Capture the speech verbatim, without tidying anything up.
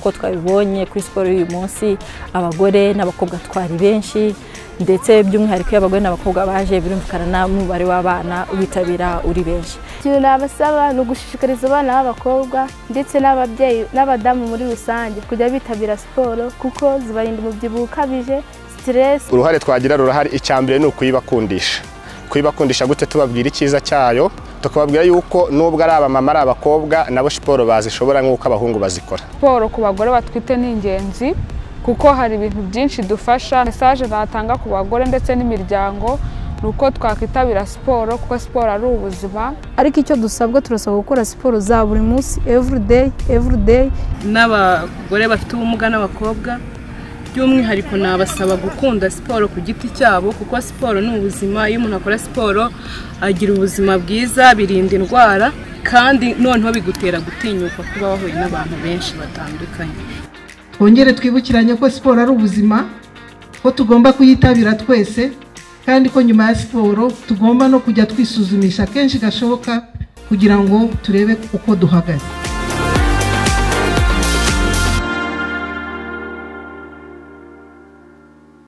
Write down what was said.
nk'uko twabibonye kuri siporo y'uyu munsi abagore n'abakobwa twari benshi ndetse by'umwihariko y'abagore n'abakobwa baje birumvikana n'umubare w'abana witabira uri benshi. Ikintu nabasaba ni ugushishikariza abana b'abakobwa ndetse n'ababyeyi n'abadamu muri rusange kujya bitabira siporo kuko zibarinda umubyibuho ukabije, stress. Uruhare twagira rurahari, icyambere ni ukuyibakundisha kuyibakundisha gute tubabwira icyiza cyayo, tukababwira yuko nubwo ari abamama ari abakobwa nabo siporo bazishobora nk'uko abahungu bazikora. Siporo ku bagore batwite ni ingenzi kuko hari ibintu byinshi dufasha. Message natanga ku bagore ndetse n'imiryango nuko twakwitabira siporo kuko siporo ari ubuzima. Ariko icyo dusabwa turasaba gukora siporo za buri munsi, every day every day. N'abagore bafite ubumuga n'abakobwa by'umwihariko nabasaba gukunda siporo ku giti cyabo kuko siporo ni ubuzima. Iyo umuntu akora siporo agira ubuzima bwiza, birinda indwara kandi noneho bigutera gutinyuka kuba wahuye n'abantu benshi batandukanye. Twongere twibukiranye ko siporo ari ubuzima, ko tugomba kuyitabira twese kandi ko nyuma ya siporo tugomba no kujya twisuzumisha kenshi gashoboka kugira ngo turebe uko duhagaze.